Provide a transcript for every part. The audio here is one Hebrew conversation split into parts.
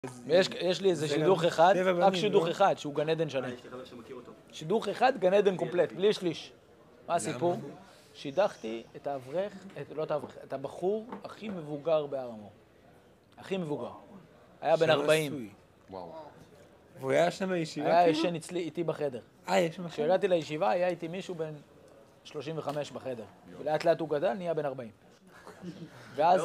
יש לי איזה שידוך אחד, רק שידוך אחד, שהוא גן עדן שלם. שידוך אחד, גן עדן קומפלט, בלי שליש. מה הסיפור? שידכתי את האברך, לא את האברך, את הבחור הכי מבוגר בהר המור. הכי מבוגר. היה בן 40. והוא היה שם בישיבה? היה ישן איתי בחדר. יש שם בחדר? כשהגעתי לישיבה היה איתי מישהו בן 35 בחדר. ולאט לאט הוא גדל, נהיה בן 40. ואז...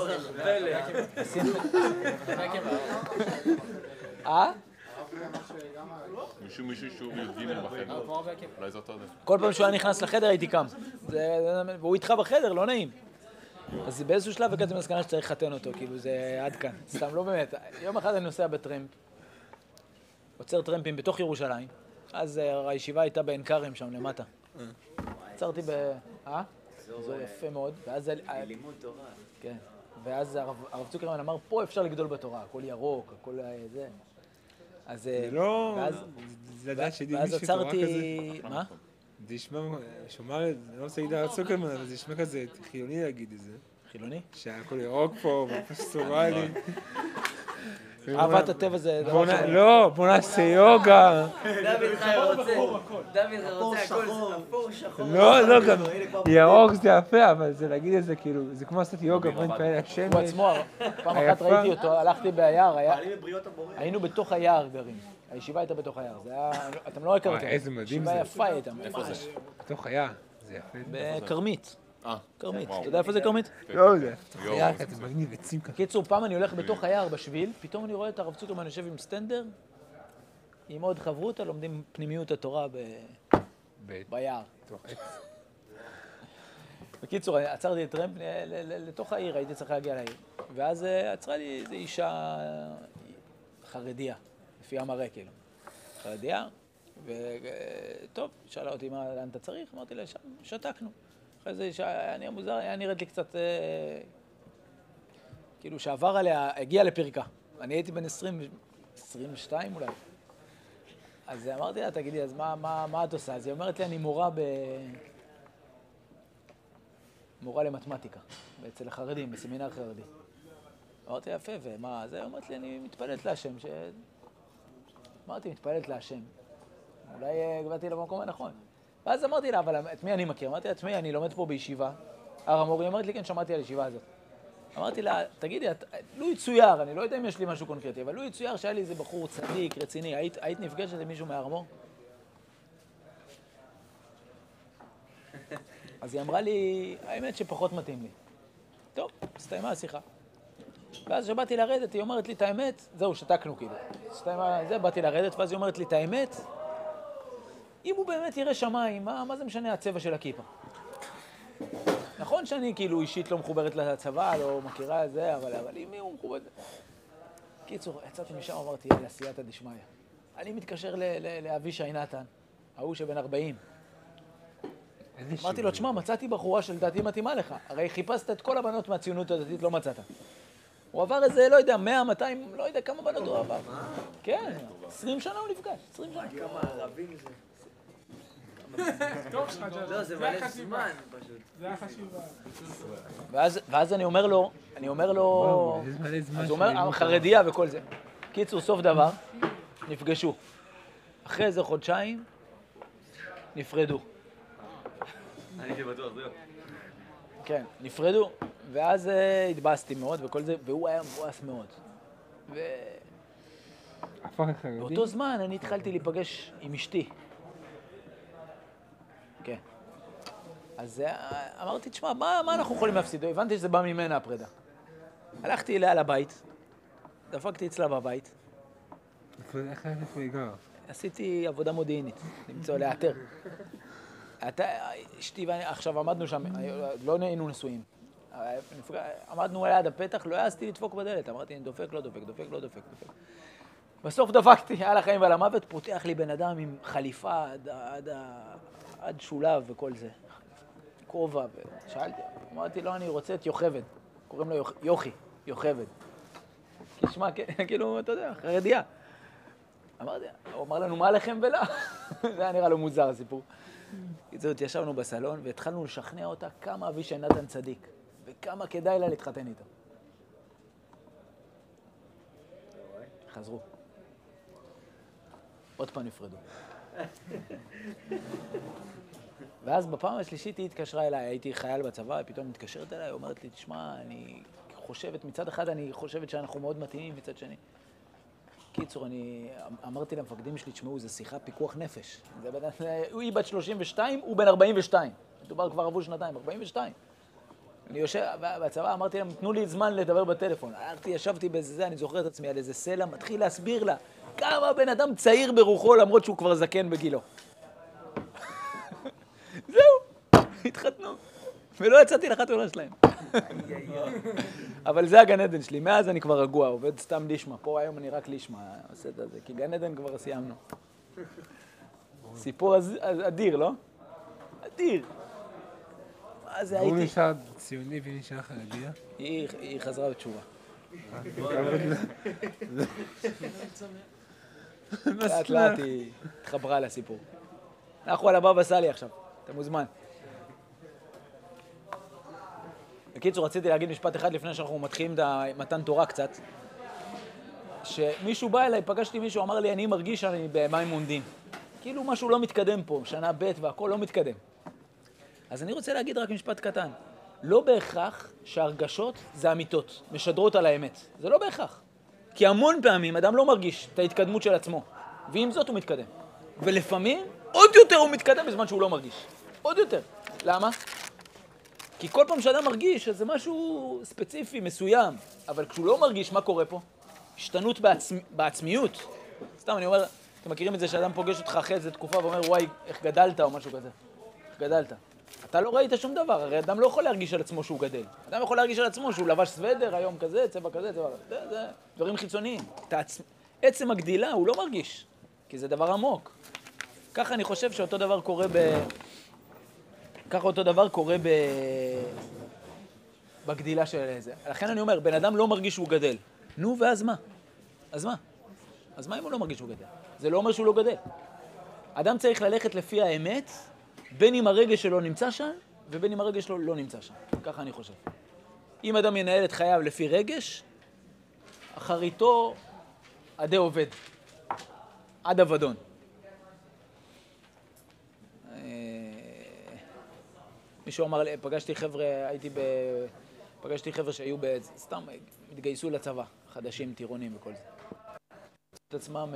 מישהו שהוא י"ג בחדר, אולי זה אותו דבר. כל פעם שהוא היה נכנס לחדר הייתי קם. והוא איתך בחדר, לא נעים. אז באיזשהו שלב הגעתי למסקנה שצריך לחתן אותו, כאילו זה עד כאן. סתם, לא באמת. יום אחד אני נוסע בטרמפ, עוצר טרמפים בתוך ירושלים, אז הישיבה הייתה בעין כרם שם למטה. עצרתי זה יפה מאוד, ואז... לימוד תורה. כן. ואז הרב צוקרמן אמר, פה אפשר לגדול בתורה, הכל ירוק, הכל זה. אז... לא... זה לדעת שדימי שתורה כזה... מה? זה ישמע... שומע, אני לא רוצה להגיד הרב צוקרמן, אבל זה ישמע כזה חילוני להגיד את זה. חילוני? שהכל ירוק פה, פסטורלי. אהבת הטבע זה... לא, בוא נעשה יוגה. דוד חי רוצה הכל אפור שחור. לא, גם ירוק זה יפה, אבל זה להגיד את זה כאילו, זה כמו לעשות יוגה, בוא נתפעל השמש. הוא עצמו, פעם אחת ראיתי אותו, הלכתי ביער, היינו בתוך היער גרים. הישיבה הייתה בתוך היער, זה היה... אתם לא הכרתם. איזה מדהים זה. ישיבה יפה הייתה. איפה זה? בתוך היער, זה יפה. בכרמית. כרמית. אתה יודע איפה זה כרמית? לא, זה בתוך היער, זה מגניב, עצים ככה. קיצור, פעם אני הולך בתוך היער בשביל, פתאום אני רואה את הרב צוקרמן יושב עם סטנדר, עם עוד חברותא, לומדים פנימיות התורה ביער. בקיצור, עצרתי את טרמפ לתוך העיר, הייתי צריך להגיע לעיר. ואז עצרה לי איזו אישה חרדיה, לפי המראה כאילו. חרדיה, וטוב, שאלה אותי לאן אתה צריך, אמרתי לה, שתקנו. אחרי זה היה מוזר, היה נראית לי קצת, כאילו שעבר עליה, הגיע לפרקה. אני הייתי בן 22 אולי. אז אמרתי לה, תגידי, אז מה את עושה? אז היא אומרת לי, אני מורה למתמטיקה, אצל החרדים, בסמינר חרדי. אמרתי, יפה, ומה זה? אמרתי לי, אני מתפללת להשם, אמרתי, מתפללת להשם. אולי הגעתי למקום הנכון. ואז אמרתי לה, אבל את מי אני מכיר? אמרתי לה, תשמעי, אני לומד פה בישיבה. הר המור, היא אמרת לי, כן, שמעתי על הישיבה הזאת. אמרתי לה, תגידי, לו יצויר, אני לא יודע אם יש לי משהו קונקרטי, אבל לו יצויר שהיה לי איזה בחור צדיק, רציני, היית נפגשת עם מישהו מהר המור? אז היא אמרה לי, האמת שפחות מתאים לי. טוב, הסתיימה השיחה. ואז כשבאתי לרדת, היא אומרת לי את האמת, זהו, שתקנו כאילו. הסתיימה זה, באתי לרדת, ואז היא אומרת לי את האמת, אם הוא באמת יראה שמיים, מה זה משנה הצבע של הכיפה? נכון שאני כאילו אישית לא מחוברת לצבא, לא מכירה את זה, אבל אם הוא מחוברת... קיצור, יצאתי משם, אמרתי, יאללה, סייעתא דשמיא. אני מתקשר לאבישי נתן, ההוא שבן 40. אמרתי לו, תשמע, מצאתי בחורה שלדעתי מתאימה לך. הרי חיפשת את כל הבנות מהציונות הדתית, לא מצאת. הוא עבר איזה, לא יודע, 100, 200, לא יודע כמה בנות הוא עבר. כן, 20 שנה הוא נפגש, 20 שנה. כמה ערבים זה? לא, זה מלא זמן פשוט. זה היה חשיבה. ואז אני אומר לו, אז הוא אומר, חרדיה וכל זה. קיצור, סוף דבר, נפגשו. אחרי איזה חודשיים, נפרדו. אני הייתי בטוח, זהו. כן, נפרדו, ואז התבאסתי מאוד וכל זה, והוא היה מבואס מאוד. באותו זמן אני התחלתי להיפגש עם אשתי. כן. אז אמרתי, תשמע, מה אנחנו יכולים להפסיד? הבנתי שזה בא ממנה הפרידה. הלכתי אליה לבית, דפקתי אצלה בבית. איך היא גרה? עשיתי עבודה מודיעינית, למצוא, לאתר. אשתי ואני, עכשיו עמדנו שם, לא היינו נשואים. עמדנו ליד הפתח, לא העזתי לדפוק בדלת. אמרתי, אני דופק, לא דופק, דופק, לא דופק, דופק. בסוף דפקתי, על החיים ועל המוות, פותח לי בן אדם עם חליפה עד שולב וכל זה. כובע, ושאלתי, אמרתי, לא, אני רוצה את יוכבד. קוראים לו יוכי, יוכבד. כשמה, כאילו, אתה יודע, חרדיה. אמרתי, הוא אמר לנו, מה לכם ולא? זה היה נראה לו מוזר, הסיפור. זאת, ישבנו בסלון והתחלנו לשכנע אותה כמה אבישי נתן צדיק וכמה כדאי לה להתחתן איתו. חזרו. עוד פעם נפרדו. ואז בפעם השלישית היא התקשרה אליי, הייתי חייל בצבא, היא פתאום מתקשרת אליי, אומרת לי, תשמע, אני חושבת, מצד אחד אני חושבת שאנחנו מאוד מתאימים, מצד שני. קיצור, אני אמרתי למפקדים שלי, תשמעו, זה שיחה פיקוח נפש. היא בת 32, הוא בן 42. מדובר כבר עברו שנתיים, 42. אני יושב בצבא, אמרתי להם, תנו לי זמן לדבר בטלפון. הלכתי, ישבתי בזה, אני זוכר את עצמי על איזה סלע, מתחיל להסביר לה כמה בן אדם צעיר ברוחו, למרות שהוא כבר זקן בגילו. זהו, התחתנו. ולא יצאתי לחתונה שלהם. אבל זה הגן עדן שלי, מאז אני כבר רגוע, עובד סתם לישמה. פה היום אני רק לישמה, עושה את זה, כי גן עדן כבר סיימנו. סיפור אדיר, לא? אדיר. מה זה הייתי? הוא נשאר ציוני והיא נשאר חרדיה? היא חזרה בתשובה. לאט לאט היא התחברה לסיפור. אנחנו על הבבא סאלי עכשיו, אתה מוזמן. בקיצור, רציתי להגיד משפט אחד לפני שאנחנו מתחילים את מתן תורה קצת. שמישהו בא אליי, פגשתי מישהו, אמר לי, אני מרגיש שאני במים עומדים. כאילו משהו לא מתקדם פה, שנה ב' והכל לא מתקדם. אז אני רוצה להגיד רק משפט קטן. לא בהכרח שהרגשות זה אמיתות, משדרות על האמת. זה לא בהכרח. כי המון פעמים אדם לא מרגיש את ההתקדמות של עצמו. ועם זאת הוא מתקדם. ולפעמים עוד יותר הוא מתקדם בזמן שהוא לא מרגיש. עוד יותר. למה? כי כל פעם שאדם מרגיש שזה משהו ספציפי, מסוים, אבל כשהוא לא מרגיש, מה קורה פה? השתנות בעצמיות. סתם, אני אומר, אתם מכירים את זה שאדם פוגש אותך אחרי איזה תקופה ואומר, וואי, איך גדלת או משהו כזה. איך גדלת. אתה לא ראית שום דבר, הרי אדם לא יכול להרגיש על עצמו שהוא גדל. אדם יכול להרגיש על עצמו שהוא לבש סוודר, היום כזה, צבע כזה, צבע כזה. זה דברים חיצוניים. עצם הגדילה הוא לא מרגיש, כי זה דבר עמוק. ככה אני חושב שאותו דבר קורה ככה אותו דבר קורה בגדילה של זה. לכן אני אומר, בן אדם לא מרגיש שהוא גדל. נו, ואז מה? אז מה? אז מה אם הוא לא מרגיש שהוא גדל? זה לא אומר שהוא לא גדל. אדם צריך ללכת לפי האמת, בין אם הרגש שלו נמצא שם, ובין אם הרגש שלו לא נמצא שם. ככה אני חושב. אם אדם ינהל את חייו לפי רגש, אחריתו עדי עובד. עד אבדון. מישהו אמר לי, פגשתי חבר'ה שהיו סתם, התגייסו לצבא, חדשים, טירונים וכל זה. את עצמם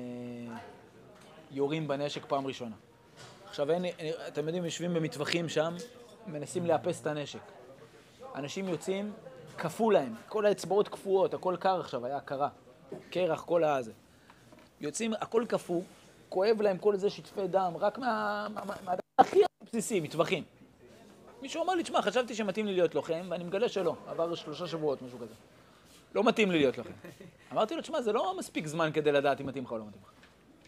יורים בנשק פעם ראשונה. עכשיו, אתם יודעים, יושבים במטווחים שם, מנסים לאפס את הנשק. אנשים יוצאים, קפוא להם, כל האצבעות קפואות, הכל קר עכשיו, היה קרה. קרח, כל הזה. יוצאים, הכל קפוא, כואב להם כל זה שטפי דם, רק מהדבר הכי בסיסי, מטווחים. מישהו אמר לי, תשמע, חשבתי שמתאים לי להיות לוחם, ואני מגלה שלא. עבר 3 שבועות, משהו כזה. לא מתאים לי להיות לוחם. אמרתי לו, תשמע, זה לא מספיק זמן כדי לדעת אם מתאים לך או לא מתאים לך.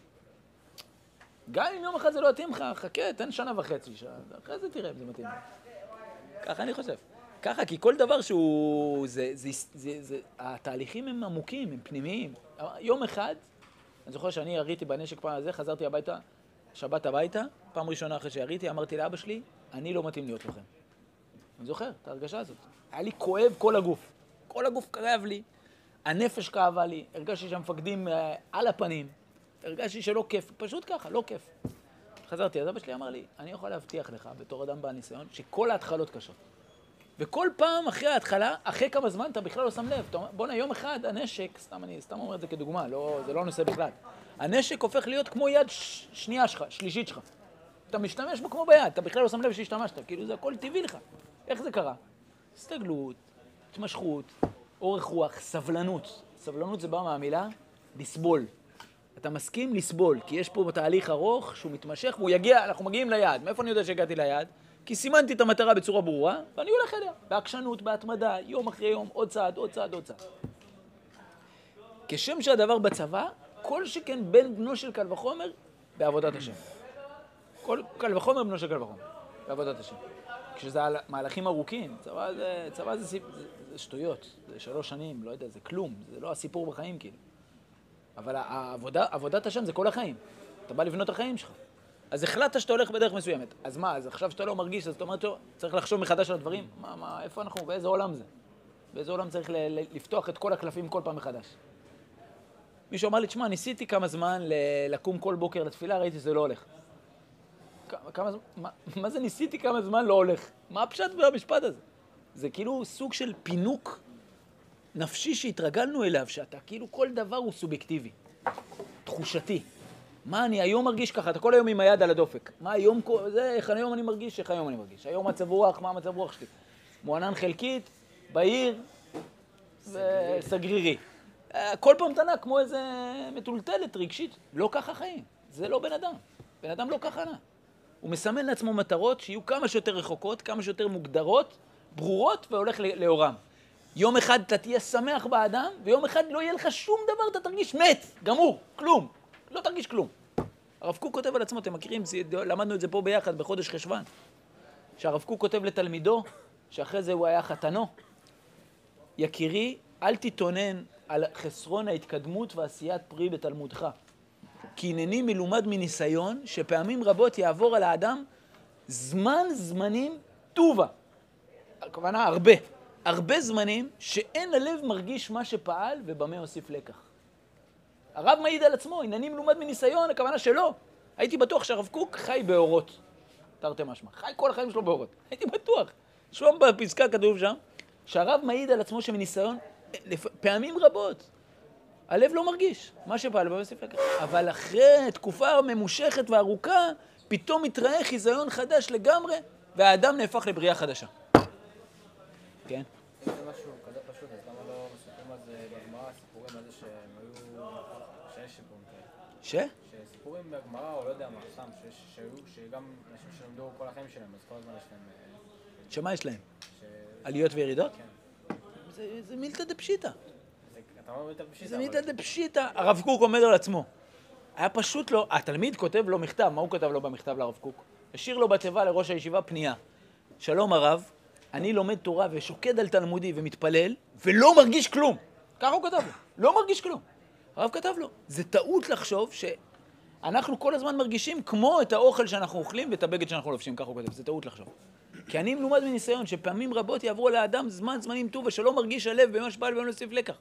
גם אם יום אחד זה לא מתאים לך, חכה, תן 1.5 שנה, אחרי זה תראה אם זה מתאים. ככה אני חושב. ככה, כי כל דבר שהוא... התהליכים הם עמוקים, הם פנימיים. יום אחד, אני זוכר שאני יריתי בנשק פעם הזה, חזרתי הביתה, שבת הביתה, פעם ראשונה אחרי שיריתי, אמרתי לאבא שלי, אני לא מתאים להיות לוחם. אני זוכר את ההרגשה הזאת. היה לי כואב כל הגוף. כל הגוף כאב לי, הנפש כאבה לי, הרגשתי שהמפקדים על הפנים, הרגשתי שלא כיף, פשוט ככה, לא כיף. חזרתי, אז אבא שלי אמר לי, אני יכול להבטיח לך, בתור אדם בעל ניסיון, שכל ההתחלות קשות. וכל פעם אחרי ההתחלה, אחרי כמה זמן אתה בכלל לא שם לב. אתה אומר, בוא'נה, יום אחד הנשק, אני סתם אומר את זה כדוגמה, זה לא נושא בכלל. הנשק הופך להיות כמו יד שנייה שלך, שלישית שלך. אתה משתמש בו כמו ביד, אתה בכלל לא שם לב שהשתמשת, כאילו זה הכל טבעי לך. איך זה קרה? הסתגלות, התמשכות, אורך רוח, סבלנות. סבלנות זה בא מהמילה לסבול. אתה מסכים לסבול, כי יש פה תהליך ארוך שהוא מתמשך והוא יגיע, אנחנו מגיעים ליעד. מאיפה אני יודע שהגעתי ליעד? כי סימנתי את המטרה בצורה ברורה, ואני הולך אליה. בהקשנות, בהתמדה, יום אחרי יום, עוד צעד, עוד צעד, עוד צעד. כשם שהדבר בצבא, כל שכן בן בנו של קל וחומר בעבודת השם. כל קל וחומר בנו של קל וחומר, בעבודת השם. כשזה מהלכים ארוכים, צבא זה שטויות, זה 3 שנים, לא יודע, זה כלום, זה לא הסיפור בחיים כאילו. אבל עבודת השם זה כל החיים. אתה בא לבנות החיים שלך. אז החלטת שאתה הולך בדרך מסוימת. אז מה, אז עכשיו שאתה לא מרגיש, אז אתה אומר, צריך לחשוב מחדש על הדברים? איפה אנחנו, באיזה עולם זה? באיזה עולם צריך לפתוח את כל הקלפים כל פעם מחדש? מישהו אמר לי, תשמע, ניסיתי כמה זמן לקום כל בוקר לתפילה, ראיתי שזה לא הולך. מה זה ניסיתי כמה זמן לא הולך? מה הפשט במשפט הזה? זה כאילו סוג של פינוק נפשי שהתרגלנו אליו, שאתה כאילו כל דבר הוא סובייקטיבי, תחושתי. מה אני היום מרגיש ככה? אתה כל היום עם היד על הדופק. מה היום, איך היום אני מרגיש? איך היום אני מרגיש? היום מצב רוח, מה מצב רוח שלי? מוענן חלקית, בהיר וסגרירי. כל פעם תנה כמו איזה מטולטלת רגשית. לא ככה חיים. זה לא בן אדם. בן אדם לא ככה נע. הוא מסמן לעצמו מטרות שיהיו כמה שיותר רחוקות, כמה שיותר מוגדרות, ברורות, והולך לאורם. יום אחד אתה תהיה שמח באדם, ויום אחד לא יהיה לך שום דבר, אתה תרגיש מת, גמור, כלום. לא תרגיש כלום. הרב קוק כותב על עצמו, אתם מכירים, למדנו את זה פה ביחד בחודש חשוון, שהרב קוק כותב לתלמידו, שאחרי זה הוא היה חתנו, יקירי, אל תתונן על חסרון ההתקדמות ועשיית פרי בתלמודך, כי הנני מלומד מניסיון שפעמים רבות יעבור על האדם זמנים טובה. הכוונה הרבה זמנים שאין הלב מרגיש מה שפעל ובמה הוסיף לקח. הרב מעיד על עצמו, הנני מלומד מניסיון, הכוונה שלא. הייתי בטוח שהרב קוק חי באורות. תרתי משמע. חי כל החיים שלו באורות. הייתי בטוח. שום בפסקה כתוב שם, שהרב מעיד על עצמו שמניסיון, פעמים רבות, הלב לא מרגיש מה שפעל ובמה הוסיף לקח. אבל אחרי תקופה ממושכת וארוכה, פתאום מתראה חיזיון חדש לגמרי, והאדם נהפך לבריאה חדשה. כן? אם זה משהו כזה פשוט, אז למה לא מספרים על זה בגמרא, סיפורים על זה שהם היו... שיש סיפורים כאלה. שסיפורים בגמרא, או לא יודע מה, סתם, שגם אנשים שלמדו כל החיים שלהם, אז כל הזמן יש להם... שמה יש להם? עליות וירידות? כן. זה מילתא דפשיטא. אתה אומר מילתא דפשיטא, זה מילתא דפשיטא. הרב קוק עומד על עצמו. היה פשוט לו, התלמיד כותב לו מכתב, מה הוא כותב לו במכתב לרב קוק? השאיר לו בתיבה לראש הישיבה פנייה. שלום הרב, אני לומד תורה ושוקד על תלמודי ומתפלל, ולא מרגיש כלום. ככה הוא כתב לו. לא מרגיש כלום. הרב כתב לו. זה טעות לחשוב שאנחנו כל הזמן מרגישים כמו את האוכל שאנחנו אוכלים ואת הבגד שאנחנו לובשים. ככה הוא כתב. זה טעות לחשוב. כי אני מלומד מניסיון שפעמים רבות יעברו לאדם זמנים טוב ושלא מרגיש הלב במה שפעל ובמה להוסיף לקח.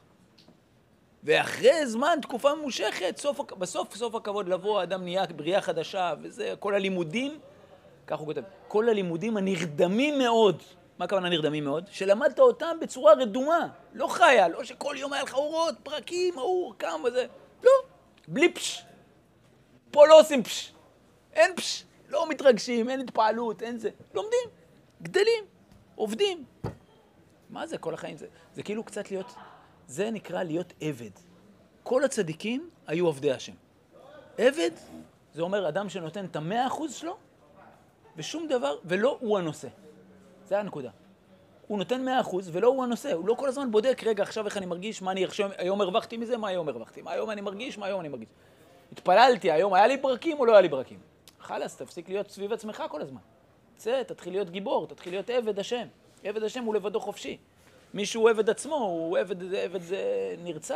ואחרי זמן, תקופה ממושכת, בסוף הכבוד לבוא, האדם נהיה בריאה חדשה, וזה, כל הלימודים, כך הוא כותב, כל הלימודים הנרדמים מאוד, מה הכוונה נרדמים מאוד? שלמדת אותם בצורה רדומה, לא חיה, לא שכל יום היה לך אורות, פרקים, אור, קם וזה, לא, בלי פש. פה לא עושים פש, אין פש, לא מתרגשים, אין התפעלות, אין זה, לומדים, גדלים, עובדים. מה זה כל החיים? זה כאילו קצת להיות... זה נקרא להיות עבד. כל הצדיקים היו עבדי השם. עבד, זה אומר אדם שנותן את 100% שלו, ושום דבר, ולא הוא הנושא. זה הנקודה. הוא נותן 100% ולא הוא הנושא. הוא לא כל הזמן בודק, רגע, עכשיו איך אני מרגיש, מה אני היום הרווחתי מזה, מה היום הרווחתי, מה היום אני מרגיש, מה היום אני מרגיש. התפללתי, היום היה לי ברקים או לא היה לי ברקים. חלס, תפסיק להיות סביב עצמך כל הזמן. צא, תתחיל להיות גיבור, תתחיל להיות עבד השם. עבד השם הוא לבדו חופשי. מי שהוא עבד עצמו, הוא עבד זה נרצה.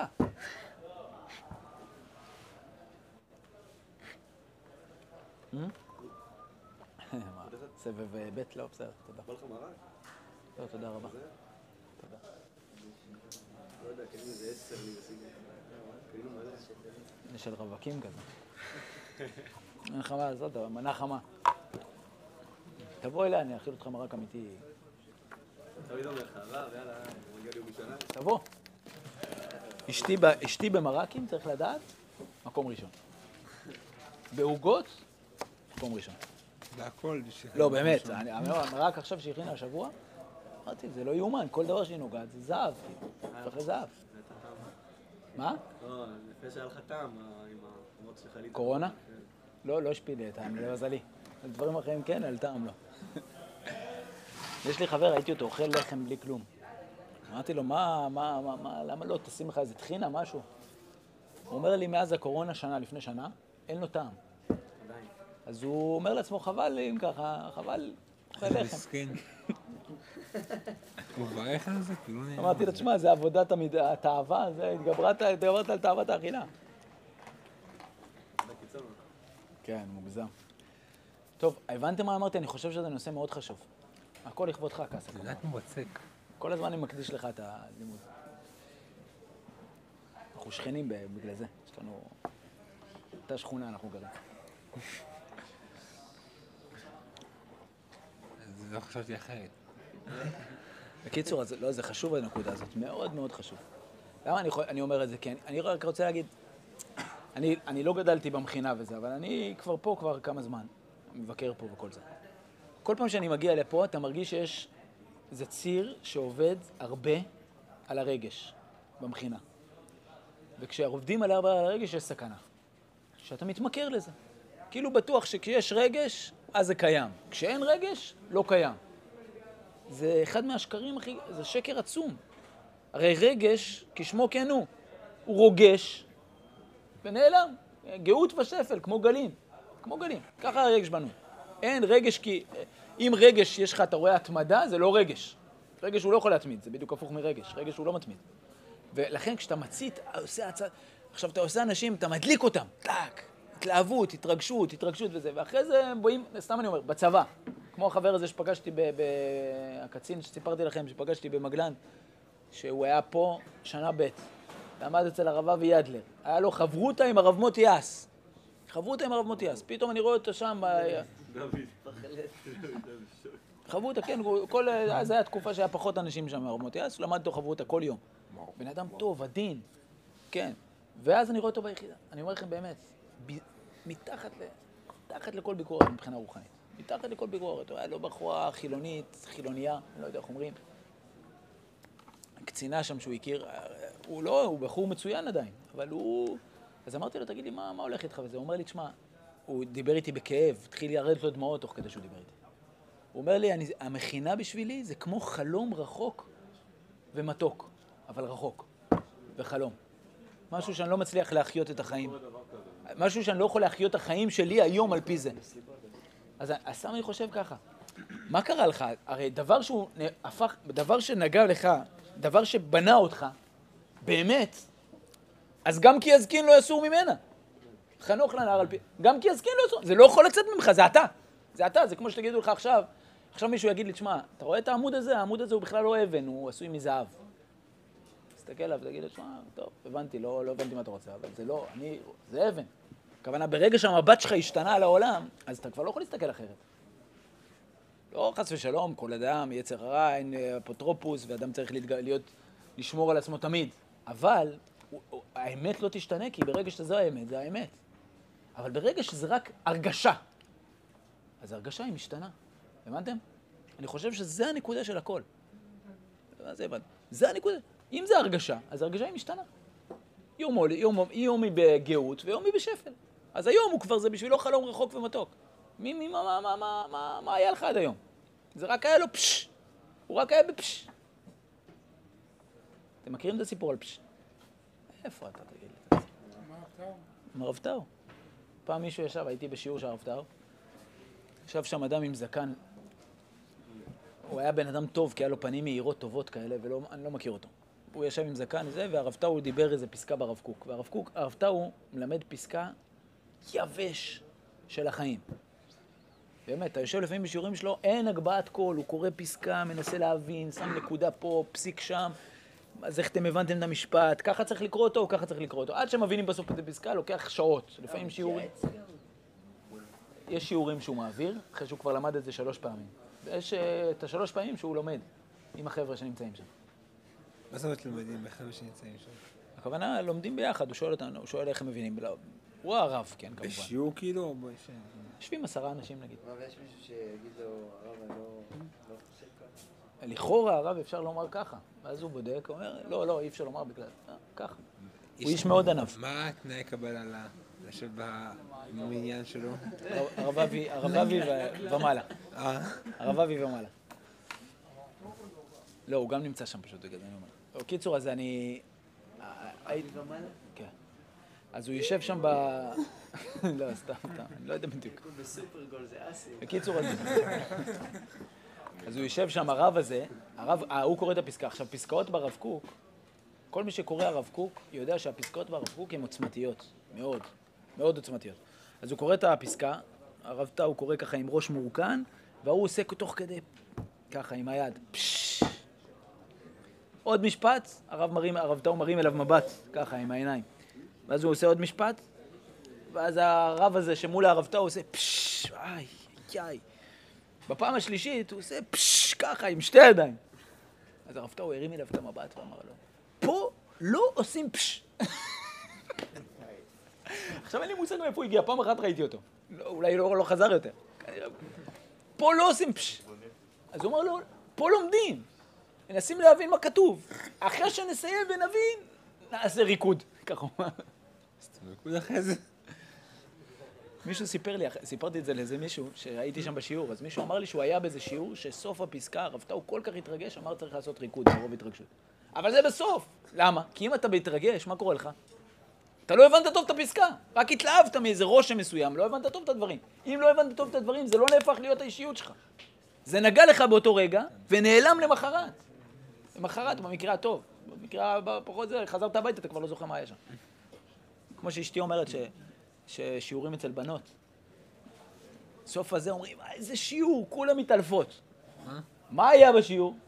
סבב בית, לא, בסדר, תודה. בא לך מרק? לא, תודה רבה. תודה. לא יודע, כאילו זה 10 לי בסיגר. כאילו מלא. זה של רווקים כזה. אין לך מה לעשות, מנה חמה. תבוא אליה, אני אכיל אותך מרק אמיתי. תמיד אומר לך, יאללה, מגיע לירושלים. תבוא. אשתי במרקים, צריך לדעת, מקום ראשון. בעוגות, מקום ראשון. והכל. לא, באמת, המרק עכשיו שהכינה השבוע, אמרתי, זה לא יאומן, כל דבר שהיא נוגעת, זה זהב, זה זהב. מה? לא, לפני שהיה לך טעם עם המרות שלך לי. קורונה? לא השפיע לי טעם, למזלי. על דברים אחרים כן, על טעם לא. יש לי חבר, ראיתי אותו, אוכל לחם בלי כלום. אמרתי לו, למה לא תשים לך איזה טחינה, משהו? הוא אומר לי, מאז הקורונה, לפני שנה, אין לו טעם. אז הוא אומר לעצמו, חבל אם ככה, חבל, אוכל לחם. מסכן. הוא מברך על זה? כאילו נהנה. אמרתי לו, תשמע, זה עבודת התאווה, זה התגברת על תאוות האכילה. כן, מוגזם. טוב, הבנתם מה אמרתי? אני חושב שזה נושא מאוד חשוב. הכל לכבודך, כסף. זה לדעת מרצק. כל הזמן אני מקדיש לך את הלימוד. אנחנו שכנים בגלל זה. יש לנו... אותה שכונה אנחנו גרים. אז לא חשבתי אחרת. בקיצור, לא, זה חשוב הנקודה הזאת, מאוד מאוד חשוב. למה אני אומר את זה? כי אני רק רוצה להגיד, אני לא גדלתי במכינה וזה, אבל אני כבר פה כבר כמה זמן, מבקר פה וכל זה. כל פעם שאני מגיע לפה, אתה מרגיש שיש איזה ציר שעובד הרבה על הרגש במכינה. וכשעובדים על הרגש יש סכנה. שאתה מתמכר לזה. כאילו בטוח שכשיש רגש, אז זה קיים. כשאין רגש, לא קיים. זה אחד מהשקרים הכי... זה שקר עצום. הרי רגש, כשמו כן הוא רוגש ונעלם. גאות ושפל, כמו גלים. כמו גלים. ככה הרגש בנו. אין רגש כי... אם רגש יש לך, אתה רואה התמדה, זה לא רגש. רגש הוא לא יכול להתמיד, זה בדיוק הפוך מרגש. רגש הוא לא מתמיד. ולכן כשאתה מצית, עכשיו אתה עושה אנשים, אתה מדליק אותם. טק, התלהבות, התרגשות וזה. ואחרי זה הם באים, סתם אני אומר, בצבא. כמו החבר הזה שפגשתי, הקצין שסיפרתי לכם, שפגשתי במגלן, שהוא היה פה שנה ב', ועמד אצל הרב אבי ידלר. היה לו חברותה עם הרב מוטי יאס. פתאום אני רואה אותו שם. חברותה, כן, אז היה תקופה שהיה פחות אנשים שם מהרב מוטי יאס, הוא למד אותו חברותה כל יום. בן אדם טוב, עדין, כן. ואז אני רואה אותו ביחידה. אני אומר לכם באמת, מתחת לכל ביקורת מבחינה רוחנית. מתחת לכל ביקורת. הוא היה לא בחורה חילונית, חילוניה, אני לא יודע איך אומרים. הקצינה שם שהוא הכיר, הוא בחור מצוין עדיין, אבל הוא... אז אמרתי לו, תגיד לי, מה הולך איתך וזה? הוא אומר לי, תשמע, הוא דיבר איתי בכאב, התחיל לרדת לו דמעות תוך כדי שהוא דיבר איתי. הוא אומר לי, המכינה בשבילי זה כמו חלום רחוק ומתוק, אבל רחוק, וחלום. משהו שאני לא מצליח להחיות את החיים. משהו שאני לא יכול להחיות את החיים שלי היום על פי זה. אז סתם אני חושב ככה, מה קרה לך? הרי דבר שנגע לך, דבר שבנה אותך, באמת, אז גם כי יזקין לא יסור ממנה. חנוך לנהר על פי... גם כי יזקין לא יסור, זה לא יכול לצאת ממך, זה אתה. זה אתה, זה כמו שתגידו לך עכשיו. עכשיו מישהו יגיד לי, תשמע, אתה רואה את העמוד הזה? העמוד הזה הוא בכלל לא אבן, הוא עשוי מזהב. תסתכל עליו, תגיד לי, תשמע, טוב, הבנתי, לא הבנתי מה אתה רוצה, אבל זה לא, זה אבן. הכוונה, ברגע שהמבט שלך השתנה על העולם, אז אתה כבר לא יכול להסתכל אחרת. לא חס ושלום, כל אדם, יצר הרע, אין אפוטרופוס, ואדם צריך לשמור על עצמו תמיד. אבל האמת לא תשתנה, כי ברגע שזה האמת, זה האמת. אבל ברגע שזה רק הרגשה, אז הרגשה היא משתנה. הבנתם? אני חושב שזה הנקודה של הכל. זה הנקודה. אם זה הרגשה, אז הרגשה היא משתנה. יום היא בגאות ויום היא בשפל. אז היום הוא כבר, זה בשבילו חלום רחוק ומתוק. מה היה לך עד היום? זה רק היה לו פש. הוא רק היה בפש. אתם מכירים את הסיפור על פש? איפה אתה תגיד לי? הרב טאו. פעם מישהו ישב, הייתי בשיעור של הרב טאו. ישב שם אדם עם זקן. הוא היה בן אדם טוב, כי היה לו פנים מהירות טובות כאלה, ואני לא מכיר אותו. הוא ישב עם זקן וזה, והרב טאו דיבר איזה פסקה ברב קוק. והרב טאו מלמד פסקה יבש של החיים. באמת, אתה יושב לפעמים בשיעורים שלו, אין הגבהת קול, הוא קורא פסקה, מנסה להבין, שם נקודה פה, פסיק שם, אז איך אתם הבנתם את המשפט, ככה צריך לקרוא אותו או ככה צריך לקרוא אותו. עד שמבינים בסוף את הפסקה, לוקח שעות, לפעמים שיעורים. יש שיעורים שהוא מעביר, אחרי שהוא כבר למד את זה 3 פעמים. ויש את 3 פעמים שהוא לומד עם החבר'ה שנמצאים שם. מה זאת אומרת לומדים עם החבר'ה שנמצאים שם? הכוונה, לומדים ביחד, הוא שואל אותנו, הוא שואל איך הם מבינים. הוא הרב, כן, כמובן. בשיעור כאילו? יושבים 10 אנשים, נגיד. ויש מישהו שיגיד לו, הרב, אני לא חושב ככה. לכאורה הרב אפשר לומר ככה. ואז הוא בודק, הוא אומר, לא, אי אפשר לומר בגלל, ככה. הוא איש מאוד ענף. מה התנאי קבלה לשבת במניין שלו? הרב אבי ומעלה. הרב אבי ומעלה. לא, הוא גם נמצא שם פשוט, בגלל זה אני אומר. בקיצור, אז אני... אבי ומעלה? כן. אז הוא יושב שם לא, סתם, אני לא יודע בדיוק. בסופרגול זה אסי. בקיצור, אז הוא יושב שם, הרב הזה, הוא קורא את הפסקה. עכשיו, פסקאות ברב קוק, כל מי שקורא הרב קוק יודע שהפסקאות ברב קוק הן עוצמתיות, מאוד, מאוד עוצמתיות. אז הוא קורא את הפסקה, הרב טאו קורא ככה עם ראש מורכן, והוא עושה תוך כדי, ככה עם היד. עוד משפט, הרב טאו מרים אליו מבט, ככה עם העיניים. ואז הוא עושה עוד משפט, ואז הרב הזה שמול הרבתו הוא עושה פשש, איי, איי. בפעם השלישית הוא עושה פשש, ככה, עם שתי ידיים. אז הרבתו הוא הרים אליו את המבט ואמר לו, פה לא עושים פשש. עכשיו אין לי מושג מאיפה הוא הגיע, פעם אחת ראיתי אותו. אולי לא חזר יותר. פה לא עושים פשש. אז הוא אמר לו, פה לומדים. מנסים להבין מה כתוב. אחרי שנסיים ונבין, נעשה ריקוד. ככה הוא אמר. ריקוד אחרי זה. מישהו סיפר לי, סיפרתי את זה לאיזה מישהו, שהייתי שם בשיעור, אז מישהו אמר לי שהוא היה באיזה שיעור, שסוף הפסקה, הרב טאו כל כך התרגש, אמר צריך לעשות ריקוד, מרוב התרגשות. אבל זה בסוף. למה? כי אם אתה בהתרגש, מה קורה לך? אתה לא הבנת טוב את הפסקה, רק התלהבת מאיזה רושם מסוים, לא הבנת טוב את הדברים. אם לא הבנת טוב את הדברים, זה לא נהפך להיות האישיות שלך. זה נגע לך באותו רגע, ונעלם למחרת. למחרת, במקרה הטוב. במקרה הפחות זה, חזרת הביתה, אתה כבר לא זוכר מה היה שם. כמו שאשתי אומרת ששיעורים אצל בנות. סוף הזה אומרים, איזה שיעור, כולם מתעלפות. מה היה בשיעור?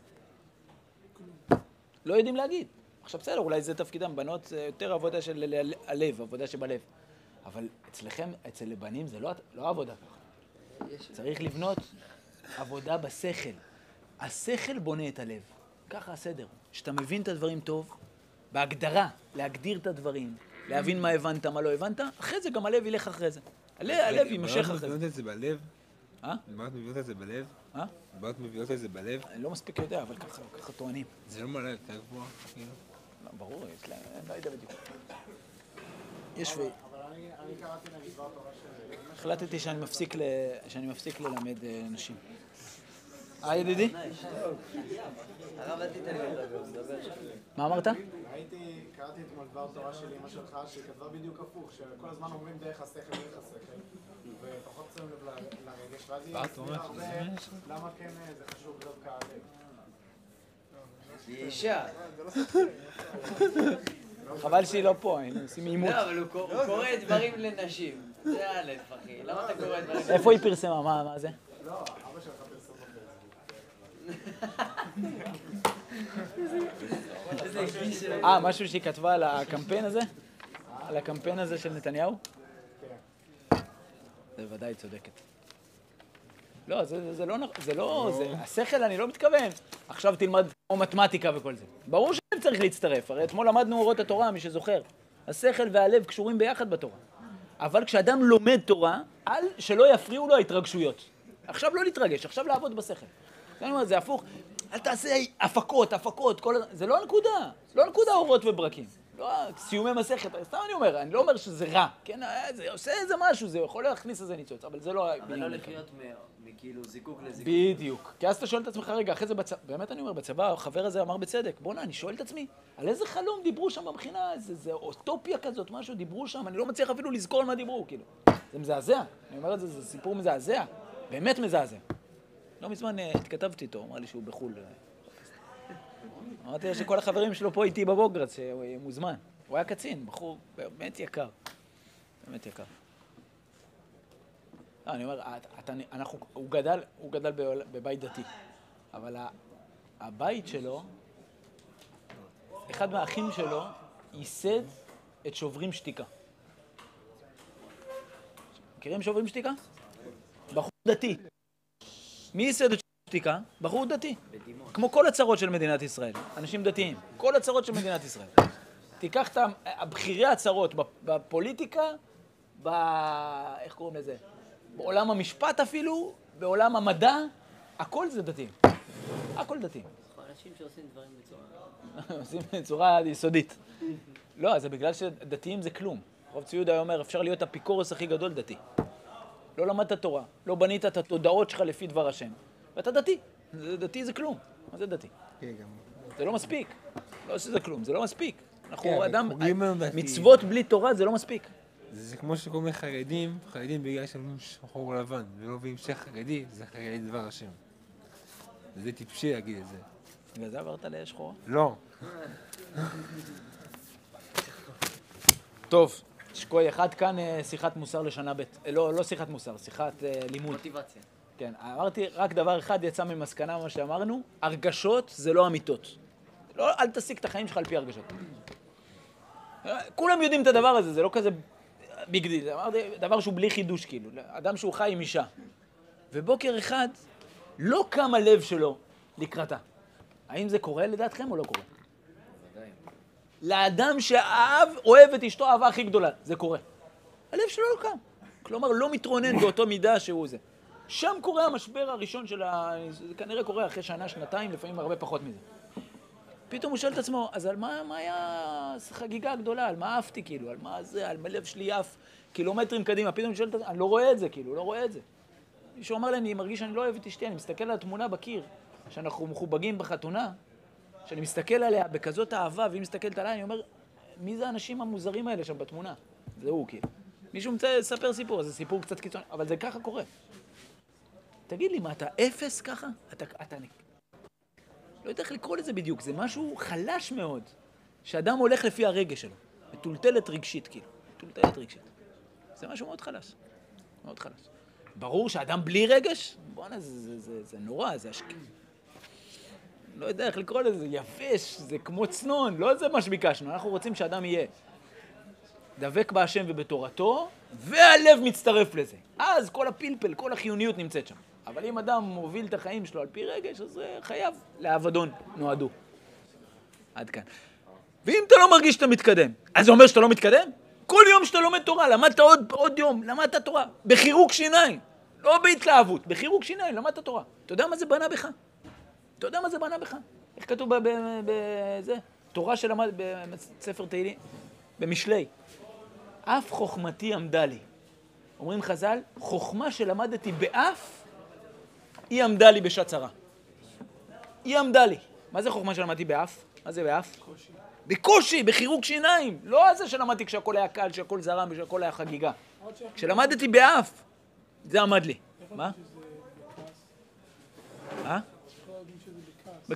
לא יודעים להגיד. עכשיו בסדר, אולי זה תפקידם, בנות זה יותר עבודה של הלב, עבודה שבלב. אבל אצלכם, אצל בנים זה לא עבודה ככה. צריך לבנות עבודה בשכל. השכל בונה את הלב. ככה הסדר. שאתה מבין את הדברים טוב, בהגדרה, להגדיר את הדברים, להבין מה הבנת, מה לא הבנת, אחרי זה גם הלב ילך אחרי זה. הלב יימשך אחרי זה. בנות מביאות את זה בלב? אה? בנות מביאות את זה בלב? אה? בנות מביאות את זה בלב? אני לא מספיק יודע, אבל ככה טוענים. זה לא מעלה יותר גבוה, כאילו. לא, ברור, יש להם, אני לא יודע בדיוק. יש ו... אבל אני קראתי נגיד דבר תורה של... החלטתי שאני מפסיק ללמד נשים. ידידי? הרב, אל תיתן לי לדבר, מדבר. מה אמרת? קראתי אתמול דבר תורה של אמא שלך, שהיא כתבה בדיוק הפוך, שכל הזמן אומרים דרך השכל, ופחות שמים לב לרגש, ואז היא הסבירה הרבה למה כן זה חשוב דווקא הלב. היא אישה. חבל שהיא לא פה, היינו עושים עימות. לא, אבל הוא קורא דברים לנשים. זה א', אחי. למה אתה קורא דברים לנשים? איפה היא פרסמה? מה זה? לא, אבא שלך פרסם בפייסבוק. משהו שהיא כתבה על הקמפיין הזה? על הקמפיין הזה של נתניהו? כן. זה ודאי צודקת. לא, זה לא, השכל אני לא מתכוון. עכשיו תלמד כמו מתמטיקה וכל זה. ברור שאני צריך להצטרף, הרי אתמול למדנו אורות התורה, מי שזוכר. השכל והלב קשורים ביחד בתורה. אבל כשאדם לומד תורה, שלא יפריעו לו ההתרגשויות. עכשיו לא להתרגש, עכשיו לעבוד בשכל. זה הפוך, אל תעשה הפקות, זה לא הנקודה. לא הנקודה אורות וברקים. לא סיומי מסכת, סתם אני אומר, אני לא אומר שזה רע. כן, זה עושה איזה משהו, זה יכול להכניס איזה ניצוץ, אבל זה לא... אבל לא לחיות מכאילו זיקוק לזיקוק. בדיוק. כי אז אתה שואל את עצמך, רגע, אחרי זה באמת אני אומר, בצבא, החבר הזה אמר בצדק, בוא'נה, אני שואל את עצמי, על איזה חלום דיברו שם במכינה, זה אוטופיה כזאת, משהו, דיברו שם, אני לא מצליח אפילו לזכור על מה דיברו, כאילו. זה מזעזע. אני אומר את זה, זה סיפור מזעזע. באמת מזעזע. לא מזמן התכתבתי איתו, אמר לי שהוא בחול. אמרתי שכל החברים שלו פה איתי בבוגרץ, שהוא מוזמן. הוא היה קצין, בחור באמת יקר. באמת יקר. אני אומר, הוא גדל בבית דתי, אבל הבית שלו, אחד מהאחים שלו, ייסד את שוברים שתיקה. מכירים שוברים שתיקה? בחור דתי. מי ייסד את שוברים שתיקה? בחור דתי. כמו כל הצרות של מדינת ישראל, אנשים דתיים. כל הצרות של מדינת ישראל. תיקח את הבחירי הצרות בפוליטיקה, איך קוראים לזה? בעולם המשפט אפילו, בעולם המדע, הכל זה דתיים. הכל דתיים. אנשים שעושים דברים עושים בצורה יסודית. לא, זה בגלל שדתיים זה כלום. רב צבי יהודה אומר, אפשר להיות אפיקורוס הכי גדול דתי. לא למדת תורה, לא בנית את התודעות שלך לפי דבר השם. ואתה דתי. דתי זה כלום. מה זה דתי? זה לא מספיק. לא שזה כלום, זה לא מספיק. אנחנו אדם, מצוות בלי תורה זה לא מספיק. זה כמו שקוראים לחרדים, חרדים בגלל שהם שחור לבן, ולא בהמשך חרדי, זה חרדי דבר השם. זה טיפשי להגיד את זה. בגלל זה עברת לשחורה? לא. טוב, שקוי אחד כאן שיחת מוסר לשנה ב', לא שיחת מוסר, שיחת לימוד. מוטיבציה. כן, אמרתי, רק דבר אחד יצא ממסקנה מה שאמרנו, הרגשות זה לא אמיתות. לא, אל תסיק את החיים שלך על פי הרגשות. כולם יודעים את הדבר הזה, זה לא כזה ביג דיל, זה דבר שהוא בלי חידוש כאילו, אדם שהוא חי עם אישה. ובוקר אחד לא קם הלב שלו לקראתה. האם זה קורה לדעתכם או לא קורה? לאדם שאהב, אוהב את אשתו האהבה הכי גדולה, זה קורה. הלב שלו לא קם. כלומר, לא מתרונן באותו מידה שהוא זה. שם קורה המשבר הראשון של זה כנראה קורה אחרי שנה, שנתיים, לפעמים הרבה פחות מזה. פתאום הוא שואל את עצמו, אז על מה היה חגיגה גדולה? על מה אהבתי כאילו? על מה זה? על מה לב שלי עף קילומטרים קדימה? פתאום הוא שואל את עצמו, אני לא רואה את זה כאילו, לא רואה את זה. מישהו אמר לי, אני מרגיש שאני לא אוהב את אשתי, אני מסתכל על התמונה בקיר, שאנחנו מחובגים בחתונה, שאני מסתכל עליה בכזאת אהבה, והיא מסתכלת עליי, אני אומר, מי זה האנשים המוזרים האלה שם בתמונה? זה הוא כאילו. מישהו מצא לספר סיפור, זה סיפור קצת קיצוני, אבל זה ככה קורה. תגיד לי, מה, אתה אפס ככה? אתה לא יודע איך לקרוא לזה בדיוק, זה משהו חלש מאוד, שאדם הולך לפי הרגש שלו, מטולטלת רגשית כאילו, מטולטלת רגשית. זה משהו מאוד חלש, מאוד חלש. ברור שאדם בלי רגש, בוא'נה, זה נורא, זה השקיע. לא יודע איך לקרוא לזה, זה יבש, זה כמו צנון, לא זה מה שביקשנו, אנחנו רוצים שאדם יהיה דבק בהשם ובתורתו, והלב מצטרף לזה. אז כל הפלפל, כל החיוניות נמצאת שם. אבל אם אדם מוביל את החיים שלו על פי רגש, אז חייב לעבדון נועדו. עד כאן. ואם אתה לא מרגיש שאתה מתקדם, אז זה אומר שאתה לא מתקדם? כל יום שאתה לומד תורה, למדת עוד יום, למדת תורה, בחירוק שיניים, לא בהתלהבות, בחירוק שיניים, למדת תורה. אתה יודע מה זה בנה בך? אתה יודע מה זה בנה בך? איך כתוב בזה? תורה שלמד בספר תהילים, במשלי. אף חוכמתי עמדה לי. אומרים חז"ל, חוכמה שלמדתי באף, היא עמדה לי בשעת צרה. היא עמדה לי. מה זה חוכמה שלמדתי באף? מה זה באף? בקושי. בקושי, בחירוק שיניים. לא זה שלמדתי כשהכל היה קל, כשהכל זרם וכשהכל היה חגיגה. כשלמדתי באף, זה עמד לי. מה?